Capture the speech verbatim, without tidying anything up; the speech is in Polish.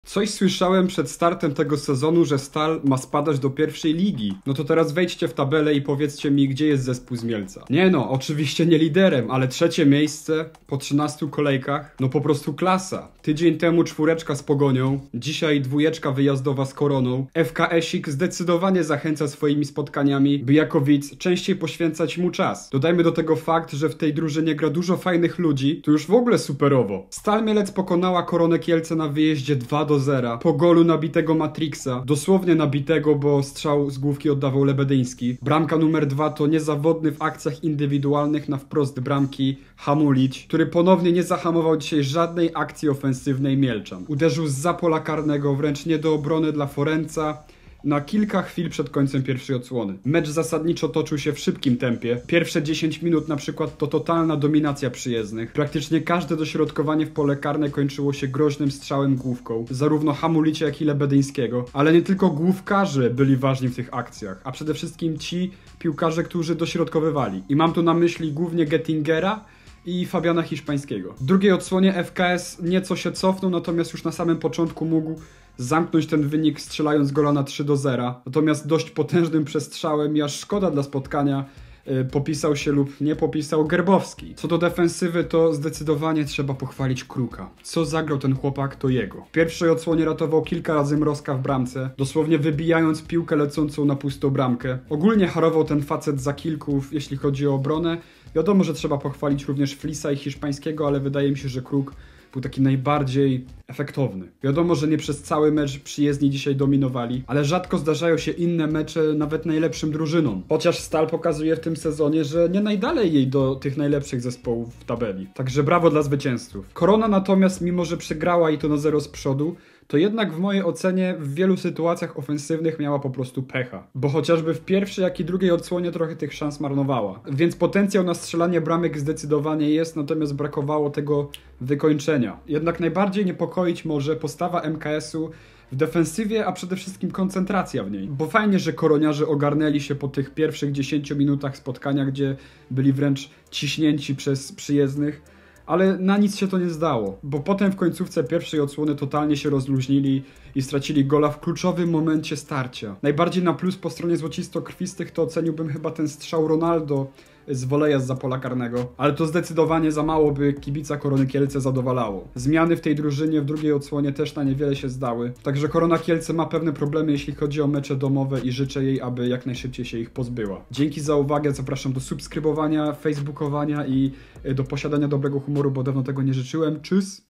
Coś słyszałem przed startem tego sezonu, że Stal ma spadać do pierwszej ligi. No to teraz wejdźcie w tabelę i powiedzcie mi, gdzie jest zespół z Mielca. Nie no, oczywiście nie liderem, ale trzecie miejsce po trzynastu kolejkach. No po prostu klasa. Tydzień temu czwóreczka z Pogonią, dzisiaj dwójeczka wyjazdowa z Koroną. F K Esik zdecydowanie zachęca swoimi spotkaniami, by jako widz częściej poświęcać mu czas. Dodajmy do tego fakt, że w tej drużynie gra dużo fajnych ludzi, to już w ogóle superowo. Stal Mielec pokonała Koronę Kielce na wyjeździe dwa do zera. Po golu nabitego Matrixa. Dosłownie nabitego, bo strzał z główki oddawał Lebedyński. Bramka numer dwa to niezawodny w akcjach indywidualnych na wprost bramki Hamulić, który ponownie nie zahamował dzisiaj żadnej akcji ofensywnej Mielczan. Uderzył zza pola karnego, wręcz nie do obrony dla Forenca, na kilka chwil przed końcem pierwszej odsłony. Mecz zasadniczo toczył się w szybkim tempie. Pierwsze dziesięć minut na przykład to totalna dominacja przyjezdnych. Praktycznie każde dośrodkowanie w pole karne kończyło się groźnym strzałem główką. Zarówno Hamulicia, jak i Lebedyńskiego. Ale nie tylko główkarze byli ważni w tych akcjach, a przede wszystkim ci piłkarze, którzy dośrodkowywali. I mam tu na myśli głównie Gettingera i Fabiana Hiszpańskiego. W drugiej odsłonie F K S nieco się cofnął, natomiast już na samym początku mógł zamknąć ten wynik, strzelając gola na trzy do zera. Natomiast dość potężnym przestrzałem i aż szkoda dla spotkania yy, popisał się lub nie popisał Gerbowski. Co do defensywy, to zdecydowanie trzeba pochwalić Kruka. Co zagrał ten chłopak, to jego. W pierwszej odsłonie ratował kilka razy Mrozka w bramce, dosłownie wybijając piłkę lecącą na pustą bramkę. Ogólnie harował ten facet za kilków, jeśli chodzi o obronę. Wiadomo, że trzeba pochwalić również Flisa i Hiszpańskiego, ale wydaje mi się, że Kruk był taki najbardziej efektowny. Wiadomo, że nie przez cały mecz przyjezdni dzisiaj dominowali, ale rzadko zdarzają się inne mecze nawet najlepszym drużynom. Chociaż Stal pokazuje w tym sezonie, że nie najdalej jej do tych najlepszych zespołów w tabeli. Także brawo dla zwycięzców. Korona natomiast, mimo że przegrała i to na zero z przodu, to jednak w mojej ocenie w wielu sytuacjach ofensywnych miała po prostu pecha. Bo chociażby w pierwszej, jak i drugiej odsłonie trochę tych szans marnowała. Więc potencjał na strzelanie bramek zdecydowanie jest, natomiast brakowało tego wykończenia. Jednak najbardziej niepokoić może postawa M K S-u w defensywie, a przede wszystkim koncentracja w niej. Bo fajnie, że koroniarze ogarnęli się po tych pierwszych dziesięciu minutach spotkania, gdzie byli wręcz ciśnięci przez przyjezdnych, ale na nic się to nie zdało, bo potem w końcówce pierwszej odsłony totalnie się rozluźnili i stracili gola w kluczowym momencie starcia. Najbardziej na plus po stronie złocisto-krwistych to oceniłbym chyba ten strzał Ronaldo z woleja zza pola karnego, ale to zdecydowanie za mało, by kibica Korony Kielce zadowalało. Zmiany w tej drużynie w drugiej odsłonie też na niewiele się zdały, także Korona Kielce ma pewne problemy, jeśli chodzi o mecze domowe i życzę jej, aby jak najszybciej się ich pozbyła. Dzięki za uwagę, zapraszam do subskrybowania, facebookowania i do posiadania dobrego humoru, bo dawno tego nie życzyłem. Tschüss!